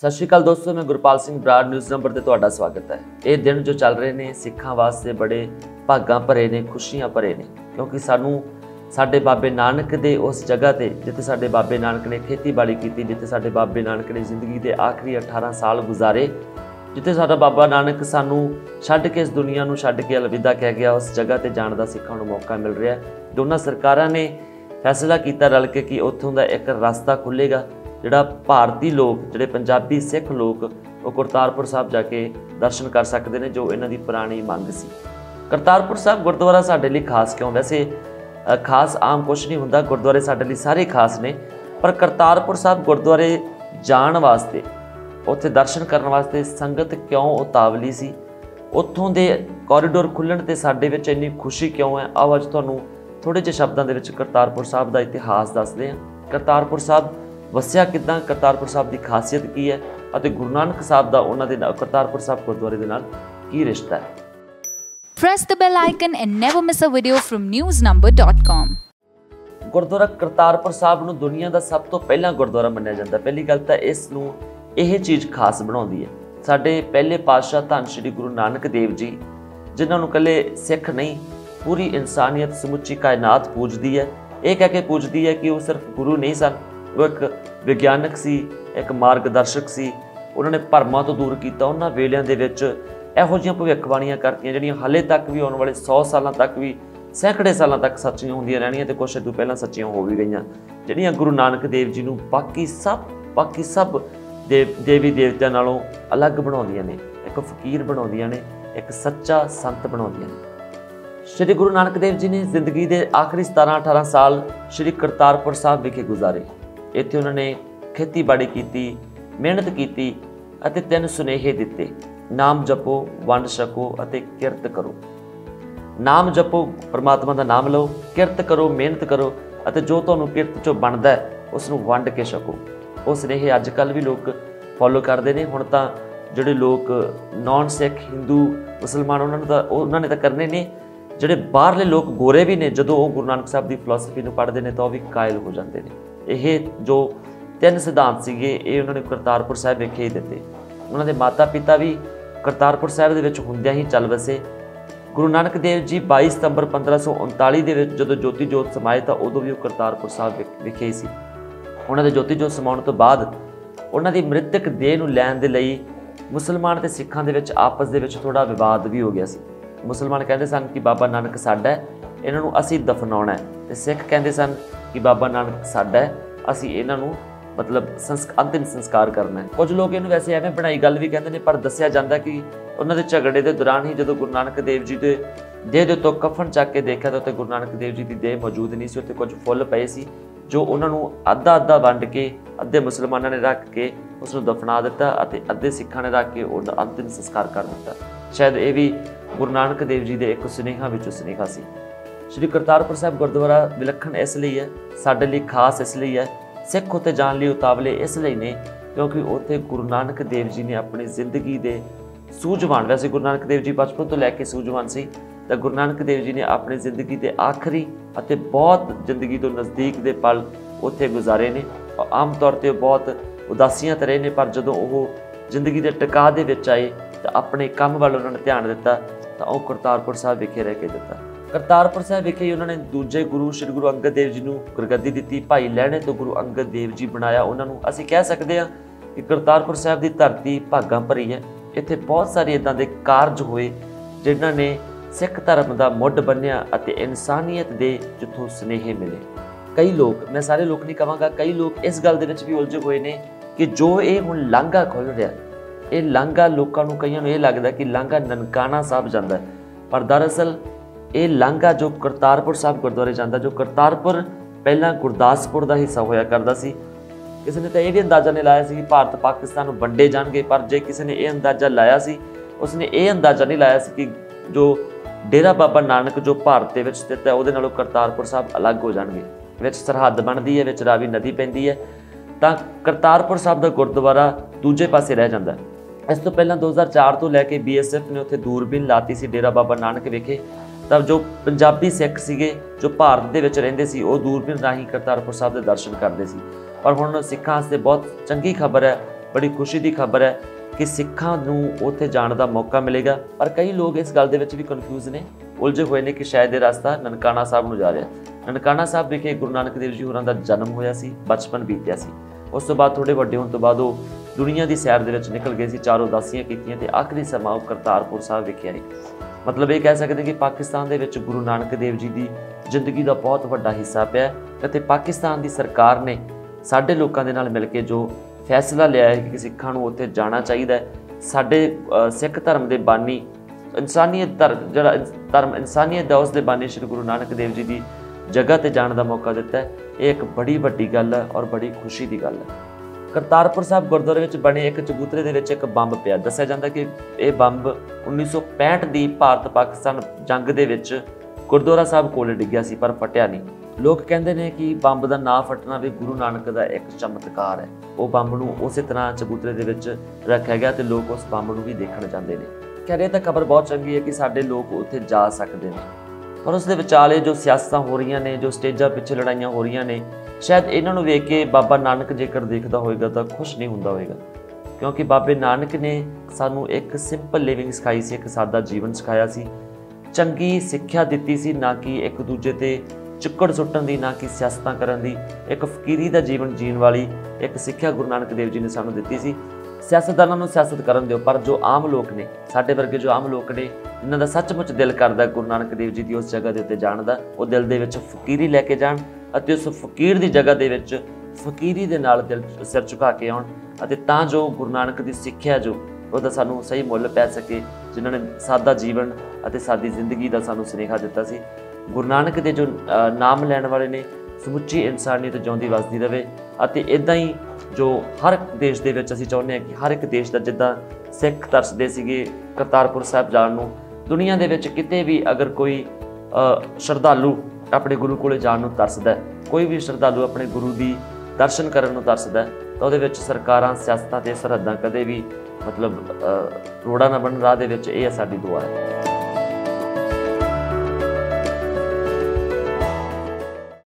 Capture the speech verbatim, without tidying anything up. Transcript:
सत श्री अकाल दोस्तों, मैं गुरपाल सिंह बराड़ न्यूज़ नंबर ते तुहाडा स्वागत है। ये दिन जो चल रहे ने सिखां वास्ते बड़े भागां भरे ने, खुशियां भरे ने, क्योंकि सानू साडे बाबे नानक दे उस जगह ते जिथे साडे बाबे नानक ने खेतीबाड़ी की, जिथे साडे बाबे नानक ने जिंदगी के आखिरी अठारह साल गुजारे, जिथे साडा बाबा नानक सानू छड्ड के इस दुनिया नू छड्ड के अलविदा कह गया, उस जगह ते जाण दा सिखां नू मौका मिल रहा है। दोनों सरकारां ने फैसला किया रल के कि उत्थों दा एक रास्ता खुलेगा जिहड़ा भारती लोग, जिहड़े पंजाबी सिख लोग वो करतारपुर साहब जाके दर्शन कर सकते हैं, जो इन्हां दी पुरानी मंग सी। करतारपुर साहब गुरुद्वारा साडे लई खास क्यों? वैसे खास आम कुछ नहीं हुंदा, गुरुद्वारे साडे लई सारे खास ने, पर करतारपुर साहब गुरुद्वारे जाण वास्ते, उत्थे दर्शन करन वास्ते संगत क्यों उतावली सी? उत्थों दे कॉरीडोर खुल्लण ते साडे विच इन्नी खुशी क्यों है? आओ अज तुहानूं थोड़े ਜਿਹੇ शब्दों के विच करतारपुर साहब का इतिहास दसदे हां। करतारपुर साहब वसिया किदां, करतारपुर साहब की खासियत की है, और गुरु नानक साहब का उन्होंने करतारपुर साहब गुरुद्वारे दे नाल की रिश्ता है। Press the bell icon and never miss a video from news number dot com. Gurdwara Kartarpur साहब नूं दुनिया का सब तो पहला गुरुद्वारा मन्निया जाता। पहली गल तां इस नूं यह चीज़ खास बनाउंदी है, साडे पहले पातशाह धन श्री गुरु नानक देव जी, जिन्हां नूं कल्ले सिख नहीं पूरी इंसानियत समुची कायनात पूजदी है। यह कह के पूजदी है कि वो सिर्फ गुरु नहीं सन, वो एक विग्यानक सी, एक मार्गदर्शक सी। उन्होंने भरमां तो दूर किया। उन्हां वेलिਆਂ ਦੇ ਵਿੱਚ ਇਹੋ ਜਿਹੀਆਂ ਭਵਿੱਖਬਾਣੀਆਂ ਕਰਤੀਆਂ ਜਿਹੜੀਆਂ ਹਾਲੇ ਤੱਕ ਵੀ ਆਉਣ ਵਾਲੇ सौ ਸਾਲਾਂ ਤੱਕ ਵੀ ਸੈਂਕੜੇ ਸਾਲਾਂ ਤੱਕ ਸੱਚੀਆਂ ਹੁੰਦੀਆਂ ਰਹਿਣੀਆਂ, ਤੇ ਕੁਛ ਤੋਂ ਪਹਿਲਾਂ ਸੱਚੀਆਂ ਹੋ ਵੀ ਗਈਆਂ, ਜਿਹੜੀਆਂ ਗੁਰੂ ਨਾਨਕ ਦੇਵ ਜੀ ਨੂੰ ਬਾਕੀ ਸਭ ਬਾਕੀ ਸਭ ਦੇਵ ਦੇਵੀ ਦੇਵਤਿਆਂ ਨਾਲੋਂ ਅਲੱਗ ਬਣਾਉਂਦੀਆਂ ਨੇ, ਇੱਕ ਫਕੀਰ ਬਣਾਉਂਦੀਆਂ ਨੇ, ਇੱਕ ਸੱਚਾ ਸੰਤ ਬਣਾਉਂਦੀਆਂ ਨੇ। श्री गुरु नानक देव जी ने जिंदगी के आखिरी सतारह अठारह साल श्री करतारपुर साहब विखे गुजारे। इत्थे उन्होंने खेतीबाड़ी की, मेहनत की, तीन सुनेहे दिते, नाम जपो, वंड छको अते किरत करो। नाम जपो, परमात्मा का नाम लो, किरत करो, मेहनत करो, अते जो तुहानूं किरत चों बनदा है उसनूं वंड के छको। वो सुनेहे अजकल भी लोग फॉलो करते हैं। हुण तां जिहड़े लोग नॉन सिख हिंदू मुसलमान उन्होंने तां उन्होंने तां करने ने, ਜਿਹੜੇ ਬਾਹਰਲੇ ਲੋਕ ਗੋਰੇ ਵੀ ਨੇ, ਜਦੋਂ ਉਹ ਗੁਰੂ ਨਾਨਕ ਸਾਹਿਬ ਦੀ ਫਿਲਾਸਫੀ ਨੂੰ ਪੜ੍ਹਦੇ ਨੇ ਤਾਂ ਉਹ ਵੀ ਕਾਇਲ ਹੋ ਜਾਂਦੇ ਨੇ। ਇਹ ਜੋ ਤਿੰਨ ਸਿਧਾਂਤ ਸੀਗੇ ਇਹ ਉਹਨਾਂ ਨੇ ਕਰਤਾਰਪੁਰ ਸਾਹਿਬ ਵਿਖੇ ਹੀ ਦਿੱਤੇ। ਉਹਨਾਂ ਦੇ ਮਾਤਾ ਪਿਤਾ ਵੀ ਕਰਤਾਰਪੁਰ ਸਾਹਿਬ ਦੇ ਵਿੱਚ ਹੁੰਦਿਆਂ ਹੀ ਚੱਲ ਵਸੇ। ਗੁਰੂ ਨਾਨਕ ਦੇਵ ਜੀ ਬਾਈ ਸਤੰਬਰ ਪੰਦਰਾਂ ਸੌ ਉਨਤਾਲੀ ਦੇ ਵਿੱਚ ਜਦੋਂ ਜੋਤੀ ਜੋਤ ਸਮਾਏ ਤਾਂ ਉਦੋਂ ਵੀ ਉਹ ਕਰਤਾਰਪੁਰ ਸਾਹਿਬ ਵਿਖੇ ਹੀ ਸੀ। ਉਹਨਾਂ ਦੇ ਜੋਤੀ ਜੋਤ ਸਮਾਉਣ ਤੋਂ ਬਾਅਦ ਉਹਨਾਂ ਦੀ ਮ੍ਰਿਤਕ ਦੇਹ ਨੂੰ ਲੈਣ ਦੇ ਲਈ ਮੁਸਲਮਾਨ ਤੇ ਸਿੱਖਾਂ ਦੇ ਵਿੱਚ ਆਪਸ ਦੇ ਵਿੱਚ ਥੋੜ੍ਹਾ ਵਿਵਾਦ ਵੀ ਹੋ ਗਿਆ ਸੀ। मुसलमान कहते सन कि बाबा नानक साडा है, इन्हां नूं असीं दफनाउणा है, ते सिख कहते सन कि बाबा नानक साडा है, असीं इन्हां नूं मतलब संस्क अंतिम संस्कार करना है। कुछ लोग इन्हूं वैसे एवें बनाई गल भी कहते हैं, पर दस्सिया जाता कि उन्हां दे झगड़े के दौरान ही जदों गुरु नानक देव जी के देह दे उत्तों कफन चक के देखा तो उत्ते गुरु नानक देव जी की देह मौजूद नहीं सी, उत्ते कुछ फुੱਲ पए सी जो उन्हां नूं अद्धा अद्धा वंड के अद्धे मुसलमानां ने रख के उसनूं दफना दिता अते अद्धे सिखां ने रख के उहदा अंतिम संस्कार कर दिता। शायद ये भी गुरु नानक देव जी के एक सुनेहा विचों सुनेहा सी। श्री करतारपुर साहब गुरुद्वारा विलखण इसलिए है, साडे लई खास इसलिए है, सिख उत्ते जाण लई उतावले इसलिए ने क्योंकि उत्थे गुरु नानक देव जी ने अपनी जिंदगी के सूझवान, वैसे गुरु नानक देव जी बचपन तो लैके सूझवान सी, तो गुरु नानक देव जी ने अपनी जिंदगी के आखिरी अते बहुत जिंदगी तो नज़दीक के पल उत्थे गुजारे ने। और आम तौर पर बहुत उदासियां तो रहे ने, पर जदों वो जिंदगी के टिका दे विच आए तो अपने काम वाल उन्होंने ध्यान दिता तो वह करतारपुर साहब विखे रह के दिता। करतारपुर साहब विखे ही उन्होंने दूजे गुरु श्री गुरु अंगद देव जी को गुरगद्दी दी, भाई लहणे तो गुरु अंगद देव जी बनाया। उन्होंने असीं कह सकते हैं कि करतारपुर साहब की धरती भागां भरी है। इत्थे बहुत सारे इदां दे कारज होए जिन्हां ने सिख धर्म का मुੱਢ बन्निया अते इंसानियत के जिथों सुनेहे मिले। कई लोग, मैं सारे लोग नहीं कहांगा, कई लोग इस गल दे विच भी उलझे हुए ने कि जो ये हुण लांघा खुल रहा, ये लांघा लोगों को कईयां नूं ये लगदा कि लांघा ननकाना साहब जांदा है, पर दरअसल ये लांघा जो करतारपुर साहब गुरुद्वारे जांदा, जो करतारपुर पहला गुरदासपुर का हिस्सा होया करदा सी। किसी ने तो यह भी अंदाजा नहीं लाया सी कि भारत पाकिस्तान नूं वंडे जाणगे, पर जे किसी ने यह अंदाजा लाया सी, उसने ये अंदाजा नहीं लाया सी कि जो डेरा बाबा नानक जो भारत दे विच स्थित है उहदे नालों करतारपुर साहब अलग हो जाणगे। विच सरहद बनदी है, विच रावी नदी पैंदी है, तां करतारपुर साहब का गुरुद्वारा दूजे पासे रह जांदा है। इस तो पहला दो हज़ार चार तो लैके बी एस एफ ने उत्थे दूरबीन लाती सी डेरा बाबा नानक विखे, तब जो पंजाबी सिख सीगे जो भारत दे विच रहिंदे सी वो दूरबीन राही करतारपुर साहब के दर्शन करते सी। पर हुण सिखां वास्ते बहुत चंगी खबर है बड़ी खुशी की खबर है कि सिखां नूं उत्थे जाण दा मौका मिलेगा। पर कई लोग इस गल दे विच भी कन्फ्यूज़ ने, उलझे हुए ने कि शायद ये रास्ता ननकाना साहब नूं जा रहा। ननकाना साहब विखे गुरु नानक देव जी होरां दा जन्म होया सी, बचपन बीतिया सी। उस तो बाद थोड़े वड्डे होण तो बाद वो दुनिया की सैर दे विच निकल गए सी, चार उदासियां कीतियां ते आखिरी समा वो करतारपुर साहब विखे आए। मतलब ये कह सकते कि पाकिस्तान दे विच गुरु नानक देव जी की जिंदगी का बहुत वड्डा हिस्सा पिया ते पाकिस्तान की सरकार ने साडे लोकां दे नाल मिल के जो फैसला लिया है कि सिखां नूं उत्थे जाना चाहिए। साडे सिख धर्म के बानी इंसानीयत धर्म जिहड़ा धर्म इंसानीयत दा उस दे बानी श्री गुरु नानक देव जी की जगह ते जाण दा मौका दिता है। ये एक बड़ी वड्डी गल है और बड़ी खुशी की गल है। करतारपुर साहब गुरुद्वारे विच बने एक चबूतरे दे विच एक बंब पिया। दस्सिया जांदा कि यह बंब उन्नीस सौ पैंठ की भारत पाकिस्तान जंग दे विच गुरुद्वारा साहब कोल डिग्गिया सी पर फटिया नहीं। लोग कहते हैं कि बंब का ना फटना भी गुरु नानक का एक चमत्कार है। वो बंब नूं उस तरह चबूतरे दे विच रखा गया तो लोग उस बंब नूं भी देखण जाते हैं। कह रहे तो खबर बहुत चंगी है कि साडे लोग उत्थे जा सकते हैं, पर उस दे विचाले जो सियासतां हो रही ने, जो स्टेजां पिछे लड़ाइयां हो रही ने, शायद इन्हां नूं वेख के बाबा नानक जेकर देखदा होएगा तो खुश नहीं हुंदा होएगा, क्योंकि बाबे नानक ने सानूं एक सिंपल लिविंग सिखाई सी, एक सादा जीवन सिखाया सी, चंगी सिक्ख्या दित्ती सी, ना कि एक दूजे ते चिक्कड़ सुट्टण दी, ना कि सियासतां करन दी। एक फकीरी दा जीवन जीण वाली एक सिक्ख्या गुरु नानक देव जी ने सानूं दित्ती सी। सियासतदानां नूं सियासत करन दिओ, पर जो आम लोग ने, साडे वर्गे जो आम लोग ने, जिन्हां दा सचमुच दिल करदा गुरु नानक देव जी दी उस जगह दे उत्ते जाण दा, वो दिल दे विच फकीरी लैके जाण अते उस फकीर दी जगह दे विच फकीरी दे नाल दिल सिर झुका के आउण अते तां जो गुरु नानक दी सिੱਖਿਆ जो ਉਹਦਾ ਸਾਨੂੰ सही मुੱल पै सके, जिन्हां ने सादा जीवन अते सादी जिंदगी दा सानूं सुनेहा दित्ता सी। गुरु नानक दे जो नाम लैण वाले ने समुची इंसानियत जिउंदी वसदी रहे अते इदां ही जो हर देश दे विच असीं चाहुंदे हां कि हर एक देश दा जिद्दां सिख तरसदे सीगे करतारपुर साहब जाण नूं, दुनिया दे विच किते भी अगर कोई श्रद्धालु अपने गुरु कोले जाण नूं तरसदा, कोई भी श्रद्धालु अपने गुरु दी दर्शन करन नूं तरसदा, तो उहदे विच सरकारां सियासतां ते सरहदां कदे भी मतलब रोड़ा ना बन राह दे विच। इह साडी दुआ है।